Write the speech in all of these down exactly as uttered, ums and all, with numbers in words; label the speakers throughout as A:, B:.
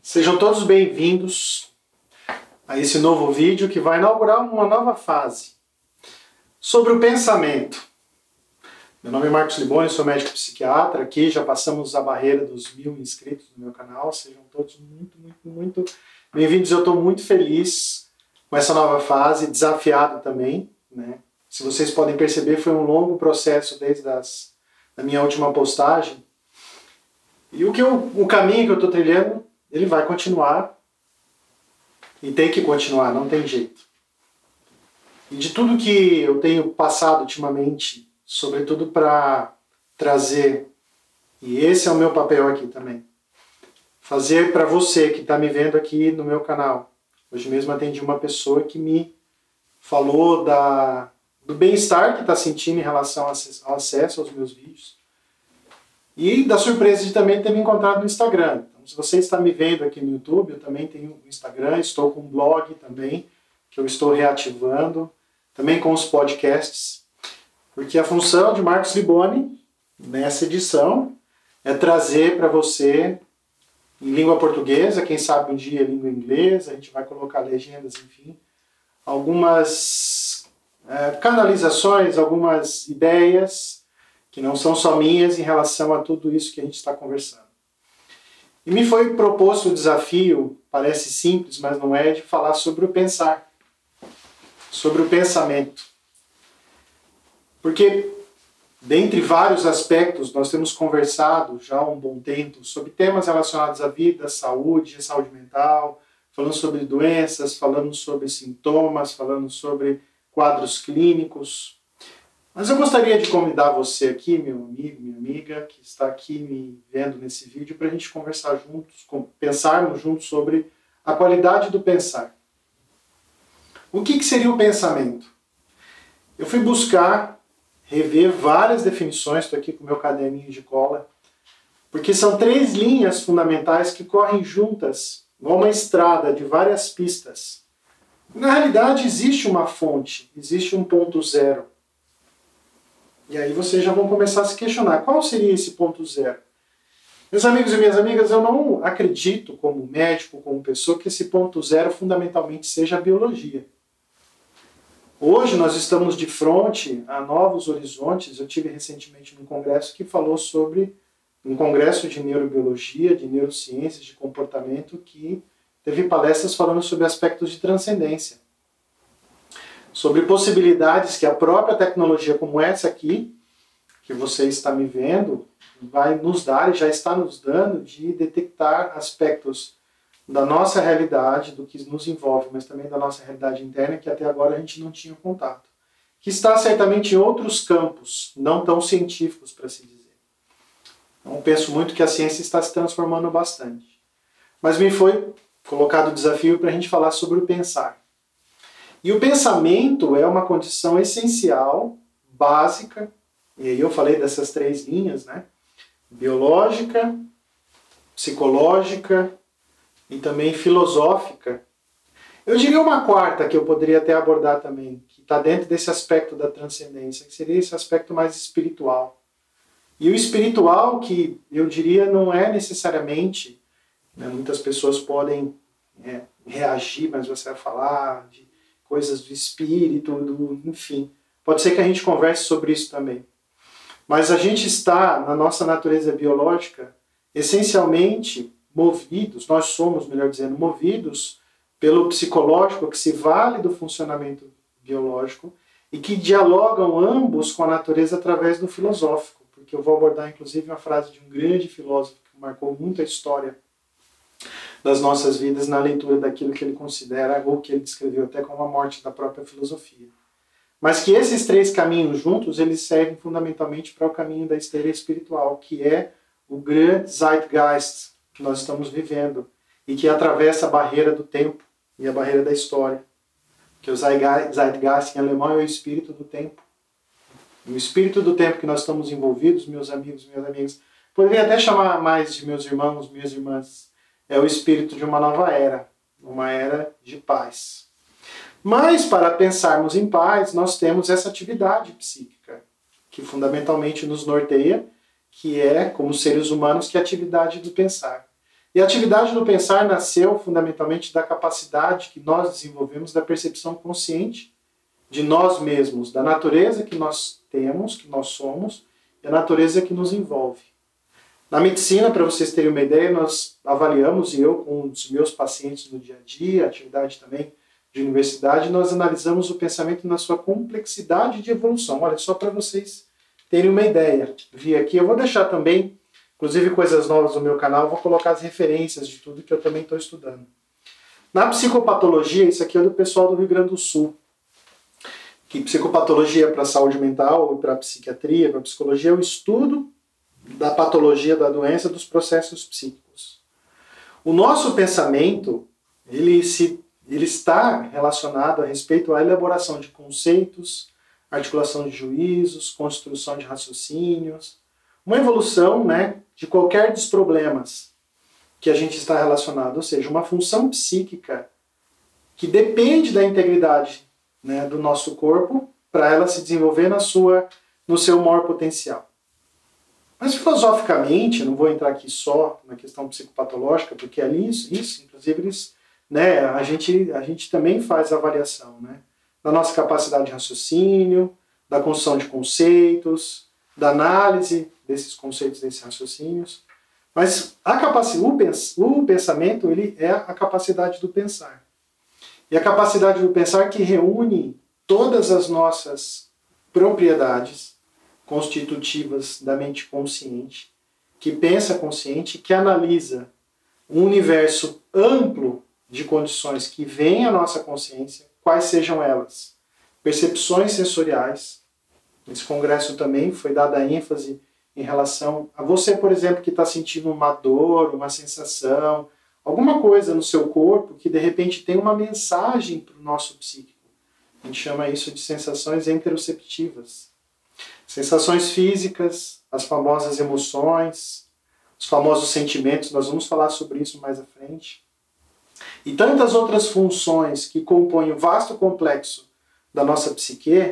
A: Sejam todos bem-vindos a esse novo vídeo que vai inaugurar uma nova fase sobre o pensamento. Meu nome é Marcos Liboni, sou médico psiquiatra. Aqui já passamos a barreira dos mil inscritos no meu canal. Sejam todos muito, muito, muito bem-vindos. Eu estou muito feliz com essa nova fase, desafiado também, né? Se vocês podem perceber, foi um longo processo desde as, a minha última postagem. E o, que eu, o caminho que eu estou trilhando, ele vai continuar. E tem que continuar, não tem jeito. E de tudo que eu tenho passado ultimamente, sobretudo para trazer, e esse é o meu papel aqui também, fazer para você que está me vendo aqui no meu canal. Hoje mesmo atendi uma pessoa que me falou da, do bem-estar que está sentindo em relação ao acesso aos meus vídeos. E da surpresa de também ter me encontrado no Instagram. Então, se você está me vendo aqui no YouTube, eu também tenho o Instagram, estou com um blog também, que eu estou reativando, também com os podcasts, porque a função de Marcos Liboni, nessa edição, é trazer para você, em língua portuguesa, quem sabe um dia língua inglesa, a gente vai colocar legendas, enfim, algumas é, canalizações, algumas ideias, que não são só minhas em relação a tudo isso que a gente está conversando. E me foi proposto o desafio, parece simples, mas não é, de falar sobre o pensar, sobre o pensamento. Porque, dentre vários aspectos, nós temos conversado já há um bom tempo sobre temas relacionados à vida, saúde, saúde mental, falando sobre doenças, falando sobre sintomas, falando sobre quadros clínicos. Mas eu gostaria de convidar você aqui, meu amigo, minha amiga, que está aqui me vendo nesse vídeo, para a gente conversar juntos, pensarmos juntos sobre a qualidade do pensar. O que, que seria o pensamento? Eu fui buscar, rever várias definições, estou aqui com o meu caderninho de cola, porque são três linhas fundamentais que correm juntas, igual uma estrada de várias pistas. Na realidade, existe uma fonte, existe um ponto zero. E aí vocês já vão começar a se questionar, qual seria esse ponto zero? Meus amigos e minhas amigas, eu não acredito, como médico, como pessoa, que esse ponto zero fundamentalmente seja a biologia. Hoje nós estamos de frente a novos horizontes. Eu tive recentemente num congresso que falou sobre um congresso de neurobiologia, de neurociências, de comportamento, que teve palestras falando sobre aspectos de transcendência. Sobre possibilidades que a própria tecnologia como essa aqui, que você está me vendo, vai nos dar e já está nos dando de detectar aspectos da nossa realidade, do que nos envolve, mas também da nossa realidade interna, que até agora a gente não tinha contato. Que está certamente em outros campos, não tão científicos, para se dizer. Então penso muito que a ciência está se transformando bastante. Mas me foi colocado o desafio para a gente falar sobre o pensar. E o pensamento é uma condição essencial, básica, e aí eu falei dessas três linhas, né? Biológica, psicológica e também filosófica. Eu diria uma quarta que eu poderia até abordar também, que está dentro desse aspecto da transcendência, que seria esse aspecto mais espiritual. E o espiritual, que eu diria não é necessariamente, né, muitas pessoas podem é, reagir, mas você vai falar de coisas do espírito, do, enfim. Pode ser que a gente converse sobre isso também. Mas a gente está, na nossa natureza biológica, essencialmente movidos, nós somos, melhor dizendo, movidos pelo psicológico, que se vale do funcionamento biológico e que dialogam ambos com a natureza através do filosófico. Porque eu vou abordar, inclusive, uma frase de um grande filósofo que marcou muito a história das nossas vidas na leitura daquilo que ele considera, ou que ele descreveu até como a morte da própria filosofia. Mas que esses três caminhos juntos, eles servem fundamentalmente para o caminho da esteira espiritual, que é o grande Zeitgeist que nós estamos vivendo, e que atravessa a barreira do tempo e a barreira da história. Que o Zeitgeist em alemão é o espírito do tempo. O espírito do tempo que nós estamos envolvidos, meus amigos, minhas amigas, poderia até chamar mais de meus irmãos, minhas irmãs, é o espírito de uma nova era, uma era de paz. Mas, para pensarmos em paz, nós temos essa atividade psíquica, que fundamentalmente nos norteia, que é, como seres humanos, que é a atividade do pensar. E a atividade do pensar nasceu fundamentalmente da capacidade que nós desenvolvemos da percepção consciente de nós mesmos, da natureza que nós temos, que nós somos, e a natureza que nos envolve. Na medicina, para vocês terem uma ideia, nós avaliamos, e eu com os meus pacientes no dia a dia, atividade também de universidade, nós analisamos o pensamento na sua complexidade de evolução. Olha, só para vocês terem uma ideia. Vi aqui, eu vou deixar também, inclusive coisas novas no meu canal, vou colocar as referências de tudo que eu também estou estudando. Na psicopatologia, isso aqui é do pessoal do Rio Grande do Sul, que psicopatologia para a saúde mental, para a psiquiatria, para a psicologia, é o estudo da patologia da doença, dos processos psíquicos. O nosso pensamento, ele, se, ele está relacionado a respeito à elaboração de conceitos, articulação de juízos, construção de raciocínios, uma evolução, né, de qualquer dos problemas que a gente está relacionado, ou seja, uma função psíquica que depende da integridade, né, do nosso corpo para ela se desenvolver na sua, no seu maior potencial. Mas filosoficamente, não vou entrar aqui só na questão psicopatológica, porque ali isso, isso inclusive, eles, né, a, gente, a gente também faz avaliação, né, da nossa capacidade de raciocínio, da construção de conceitos, da análise desses conceitos, desses raciocínios. Mas a capacidade, o, pens, o pensamento ele é a capacidade do pensar. E a capacidade do pensar que reúne todas as nossas propriedades constitutivas da mente consciente, que pensa consciente, que analisa um universo amplo de condições que vêm à nossa consciência, quais sejam elas. Percepções sensoriais. Nesse congresso também foi dada ênfase em relação a você, por exemplo, que está sentindo uma dor, uma sensação, alguma coisa no seu corpo que de repente tem uma mensagem para o nosso psíquico. A gente chama isso de sensações interoceptivas. Sensações físicas, as famosas emoções, os famosos sentimentos, nós vamos falar sobre isso mais à frente. E tantas outras funções que compõem o vasto complexo da nossa psique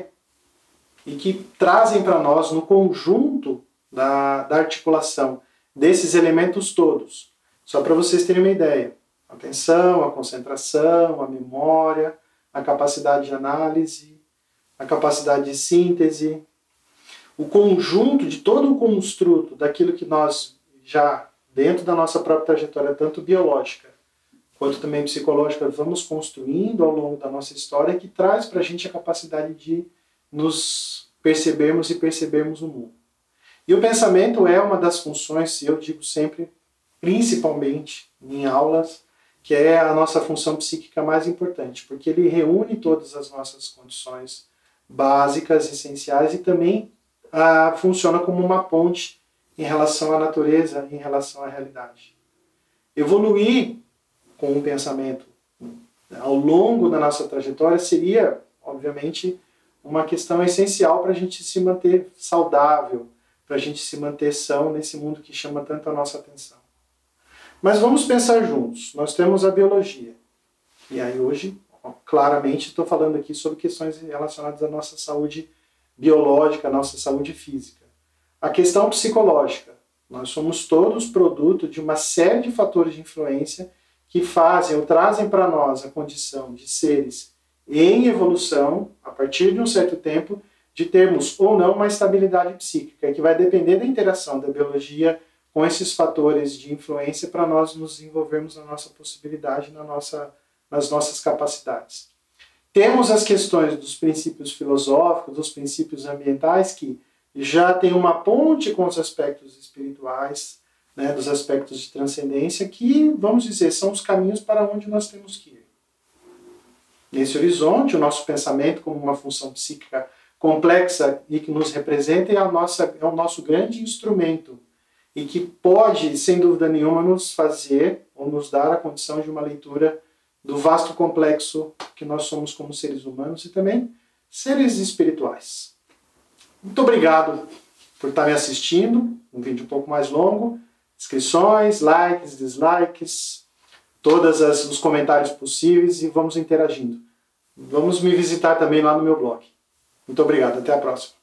A: e que trazem para nós, no conjunto da, da articulação desses elementos todos, só para vocês terem uma ideia, a atenção, a concentração, a memória, a capacidade de análise, a capacidade de síntese, o conjunto de todo o construto daquilo que nós já, dentro da nossa própria trajetória, tanto biológica quanto também psicológica, vamos construindo ao longo da nossa história, que traz para a gente a capacidade de nos percebermos e percebermos o mundo. E o pensamento é uma das funções, eu digo sempre, principalmente em aulas, que é a nossa função psíquica mais importante, porque ele reúne todas as nossas condições básicas, essenciais, e também ah, funciona como uma ponte em relação à natureza, em relação à realidade. Evoluir com o pensamento ao longo da nossa trajetória seria, obviamente, uma questão essencial para a gente se manter saudável, para a gente se manter são nesse mundo que chama tanto a nossa atenção. Mas vamos pensar juntos. Nós temos a biologia. E aí hoje, ó, claramente, estou falando aqui sobre questões relacionadas à nossa saúde biológica, à nossa saúde física. A questão psicológica. Nós somos todos produto de uma série de fatores de influência que fazem ou trazem para nós a condição de seres em evolução, a partir de um certo tempo, de termos ou não uma estabilidade psíquica, que vai depender da interação da biologia com esses fatores de influência para nós nos desenvolvermos na nossa possibilidade, na nossa, nas nossas capacidades. Temos as questões dos princípios filosóficos, dos princípios ambientais, que já tem uma ponte com os aspectos espirituais, né, dos aspectos de transcendência, que, vamos dizer, são os caminhos para onde nós temos que ir. Nesse horizonte, o nosso pensamento como uma função psíquica complexa e que nos representa é, a nossa, é o nosso grande instrumento e que pode, sem dúvida nenhuma, nos fazer ou nos dar a condição de uma leitura do vasto complexo que nós somos como seres humanos e também seres espirituais. Muito obrigado por estar me assistindo, um vídeo um pouco mais longo. Inscrições, likes, dislikes, todos os comentários possíveis e vamos interagindo. Vamos me visitar também lá no meu blog. Muito obrigado, até a próxima.